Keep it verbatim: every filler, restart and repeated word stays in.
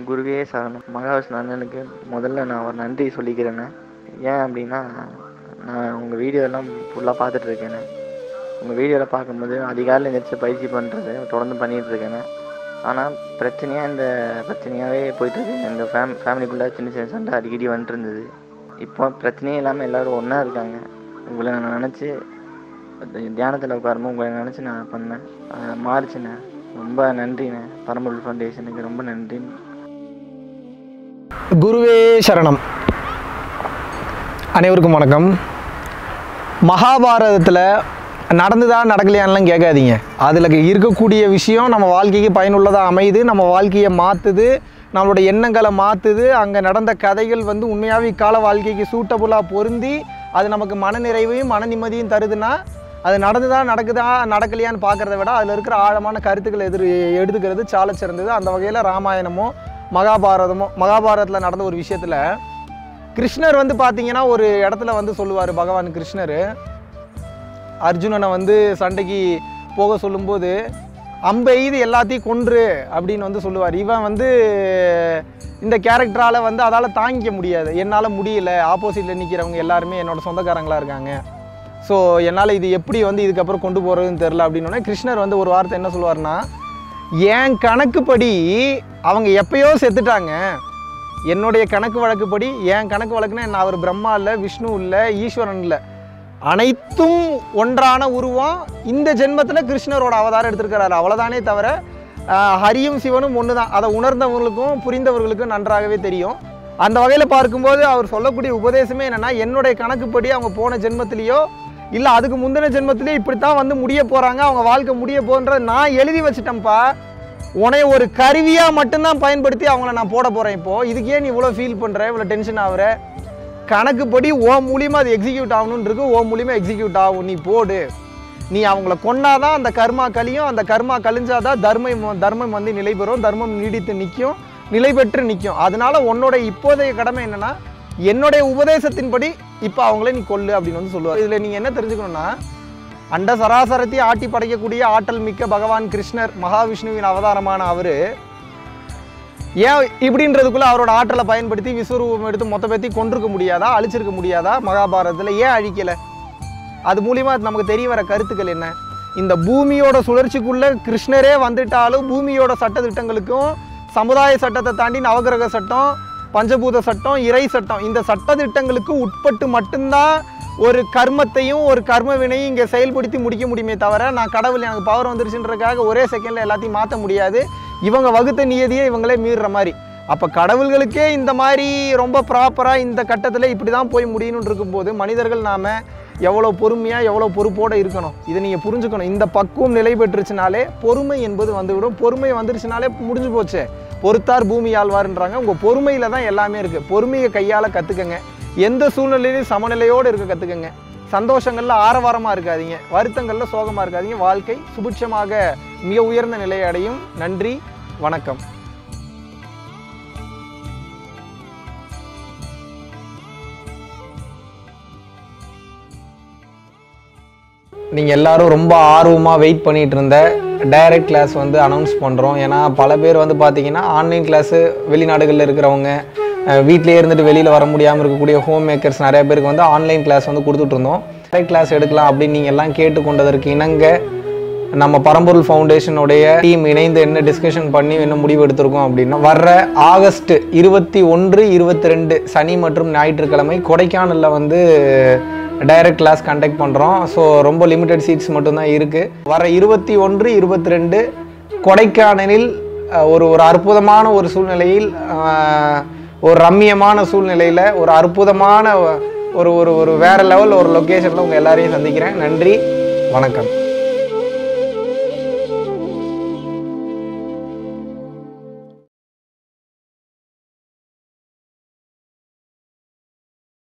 குருவே சரணம். மகாவிஷ்ணு அண்ணனுக்கு முதல்ல நான் ஒரு நன்றி சொல்லிக்கிறேண்ணே. ஏன் அப்படின்னா, நான் உங்கள் வீடியோலாம் ஃபுல்லாக பார்த்துட்ருக்கேண்ணே. உங்கள் வீடியோவில் பார்க்கும்போது அதிகாலையில் எழுந்திரிச்சு பயிற்சி பண்ணுறது தொடர்ந்து பண்ணிகிட்ருக்கேண்ணே. ஆனால் பிரச்சனையாக இந்த பிரச்சனையாகவே போயிட்டுருக்கு. எங்கள் ஃபேம் ஃபேமிலிக்குள்ளே சின்ன சின்ன சண்டை அடிக்கடி வந்துட்டு இருந்தது. இப்போ பிரச்சனையே இல்லாமல் எல்லோரும் ஒன்றா இருக்காங்க. உங்களை நான் நினச்சி தியானத்தில் உட்காரும்போது உங்களை நினச்சி நான் பண்ணேன், மாறிச்சுண்ணே. ரொம்ப நன்றிண்ணே. பரம்பொருள் ஃபவுண்டேஷனுக்கு ரொம்ப நன்றி. குருவே சரணம். அனைவருக்கும் வணக்கம். மகாபாரதத்தில் நடந்துதா நடக்கலையான்லாம் கேட்காதீங்க. அதில் இருக்கக்கூடிய விஷயம் நம்ம வாழ்க்கைக்கு பயனுள்ளதாக அமையுது, நம்ம வாழ்க்கையை மாற்றுது, நம்மளோட எண்ணங்களை மாற்றுது. அங்கே நடந்த கதைகள் வந்து உண்மையாகவே இக்கால வாழ்க்கைக்கு சூட்டபுளாக பொருந்தி அது நமக்கு மன நிறைவையும் மன நிம்மதியும் தருதுன்னா, அது நடந்துதா நடக்குதா நடக்கலையான்னு பார்க்குறத விட அதில் இருக்கிற ஆழமான கருத்துக்களை எதிர் எடுத்துக்கிறது சால சிறந்தது. அந்த வகையில் ராமாயணமோ மகாபாரதமோ, மகாபாரதத்தில் நடந்த ஒரு விஷயத்தில் கிருஷ்ணர் வந்து பார்த்திங்கன்னா ஒரு இடத்துல வந்து சொல்லுவார், பகவான் கிருஷ்ணர் அர்ஜுனனை வந்து சண்டைக்கு போக சொல்லும்போது அம்பை இது எல்லாத்தையும் கொன்று அப்படின்னு வந்து சொல்லுவார். இவன் வந்து இந்த கேரக்டரால் வந்து அதால் தாங்கிக்க முடியாது, என்னால் முடியல, ஆப்போசிட்டில் நிற்கிறவங்க எல்லாருமே என்னோடய சொந்தக்காரங்களாக இருக்காங்க, ஸோ என்னால் இது எப்படி வந்து இதுக்கப்புறம் கொண்டு போகிறதுன்னு தெரில அப்படின்னோடனே கிருஷ்ணர் வந்து ஒரு வார்த்தை என்ன சொல்லுவார்னா, என் கணக்குப்படி அவங்க எப்பயோ செத்துட்டாங்க, என்னுடைய கணக்கு வழக்குப்படி, என் கணக்கு வழக்குன்னா என்ன, அவர் பிரம்மா இல்லை, விஷ்ணு இல்லை, ஈஸ்வரன் இல்லை, அனைத்தும் ஒன்றான உருவம் இந்த ஜென்மத்தில் கிருஷ்ணரோட அவதாரம் எடுத்திருக்கிறாரு, அவ்வளோதானே தவிர ஹரியும் சிவனும் ஒன்று தான். அதை உணர்ந்தவர்களுக்கும் புரிந்தவர்களுக்கும் நன்றாகவே தெரியும். அந்த வகையில் பார்க்கும்போது அவர் சொல்லக்கூடிய உபதேசமே என்னென்னா, என்னுடைய கணக்குப்படி அவங்க போன ஜென்மத்திலேயோ இல்லை அதுக்கு முந்தின ஜென்மத்திலேயே இப்படித்தான் வந்து முடிய போகிறாங்க, அவங்க வாழ்க்கை முடிய போன்ற நான் எழுதி வச்சுட்டேன்ப்பா, உனைய ஒரு கருவியாக மட்டும்தான் பயன்படுத்தி அவங்கள நான் போட போகிறேன். இப்போது இதுக்கே நீ இவ்வளோ ஃபீல் பண்ணுற, இவ்வளோ டென்ஷன் ஆகுற, கணக்குப்படி ஓ மூலியமாக அது எக்ஸிக்யூட் ஆகணுன்னு இருக்கு, ஓ மூலியமாக எக்ஸிக்யூட் ஆகும், நீ போடு, நீ அவங்கள கொன்னாதான் அந்த கர்மா கழியும், அந்த கர்மா கழிஞ்சாதான் தர்மம் தர்மம் வந்து நிலை பெறும், தர்மம் நீடித்து நிற்கும், நிலை பெற்று நிற்கும். அதனால உன்னோட இப்போதைய கடமை என்னென்னா, என்னுடைய உபதேசத்தின்படி இப்போ அவங்கள நீ கொல்லு அப்படின்னு வந்து சொல்லுவார். இதில் நீங்கள் என்ன தெரிஞ்சுக்கணுன்னா, அண்ட சராசரத்தை ஆட்டி படைக்கக்கூடிய ஆற்றல் மிக்க பகவான் கிருஷ்ணர் மகாவிஷ்ணுவின் அவதாரமான அவர் ஏன் இப்படின்றதுக்குள்ளே அவரோட ஆற்றலை பயன்படுத்தி விஸ்வரூபம் எடுத்து மொத்த பேத்தி கொண்டிருக்க முடியாதா, அழிச்சிருக்க முடியாதா? மகாபாரதத்தில் ஏன் அழிக்கலை? அது மூலியமாக நமக்கு தெரிய வர கருத்துக்கள் என்ன? இந்த பூமியோட சுழற்சிக்குள்ளே கிருஷ்ணரே வந்துட்டாலும் பூமியோட சட்டத்திட்டங்களுக்கும் சமுதாய சட்டத்தை தாண்டி நவகிரக சட்டம், பஞ்சபூத சட்டம், இறை சட்டம், இந்த சட்டத்திட்டங்களுக்கு உட்பட்டு மட்டும்தான் ஒரு கர்மத்தையும் ஒரு கர்ம வினையும் இங்கே செயல்படுத்தி முடிக்க முடியுமே தவிர, நான் கடவுள் எனக்கு பவர் வந்துருச்சுன்றதுக்காக ஒரே செகண்டில் எல்லாத்தையும் மாற்ற முடியாது. இவங்க வகுத்த நியதியை இவங்களே மீறுற மாதிரி. அப்போ கடவுள்களுக்கே இந்த மாதிரி ரொம்ப ப்ராப்பராக இந்த கட்டத்தில் இப்படி தான் போய் முடியணும்னு இருக்கும்போது, மனிதர்கள் நாம் எவ்வளோ பொறுமையாக எவ்வளோ பொறுப்போடு இருக்கணும், இதை நீங்கள் புரிஞ்சுக்கணும். இந்த பக்குவம் நிலை பெற்றுச்சுனாலே பொறுமை என்பது வந்துவிடும். பொறுமை வந்துருச்சுனாலே முடிஞ்சு போச்சு, பொறுத்தார் பூமி ஆழ்வார்ன்றாங்க. உங்கள் பொறுமையில் தான் எல்லாமே இருக்குது. பொறுமையை கையால் கற்றுக்கங்க. எந்த சூழ்நிலையிலும் சமநிலையோடு இருக்க கற்றுக்கங்க. சந்தோஷங்களில் ஆரவாரமாக இருக்காதீங்க, வருத்தங்களில் சோகமாக இருக்காதீங்க. வாழ்க்கை சுபிட்சமாக மிக உயர்ந்த நிலையை அடையும். நன்றி, வணக்கம். நீங்கள் எல்லோரும் ரொம்ப ஆர்வமாக வெயிட் பண்ணிகிட்டு இருந்த டைரக்ட் கிளாஸ் வந்து அனௌன்ஸ் பண்ணுறோம். ஏன்னா பல பேர் வந்து பார்த்திங்கன்னா ஆன்லைன் கிளாஸு, வெளிநாடுகளில் இருக்கிறவங்க, வீட்டிலே இருந்துட்டு வெளியில் வர முடியாமல் இருக்கக்கூடிய ஹோம் மேக்கர்ஸ் நிறைய பேருக்கு வந்து ஆன்லைன் கிளாஸ் வந்து கொடுத்துட்ருந்தோம். டைரக்ட் கிளாஸ் எடுக்கலாம் அப்படின்னு நீங்கள் எல்லாம் கேட்டுக்கொண்டதற்கு இணங்க நம்ம பரம்பொருள் ஃபவுண்டேஷனுடைய டீம் இணைந்து என்ன டிஸ்கஷன் பண்ணி என்ன முடிவு எடுத்திருக்கோம் அப்படின்னா, வர்ற ஆகஸ்ட் இருபத்தி ஒன்று இருபத்தி ரெண்டு சனி மற்றும் ஞாயிற்றுக்கிழமை கொடைக்கானலில் வந்து டைரக்ட் கிளாஸ் கண்டக்ட் பண்ணுறோம். ஸோ ரொம்ப லிமிட்டட் சீட்ஸ் மட்டும்தான் இருக்குது. வர இருபத்தி ஒன்று இருபத்தி ரெண்டு கொடைக்கானலில் ஒரு ஒரு அற்புதமான ஒரு சூழ்நிலையில், ஒரு ரம்மியமான சூழ்நிலையில், ஒரு அற்புதமான ஒரு ஒரு ஒரு வேறு லெவல் ஒரு லொக்கேஷனில் உங்கள் எல்லாரையும் சந்திக்கிறேன். நன்றி, வணக்கம்.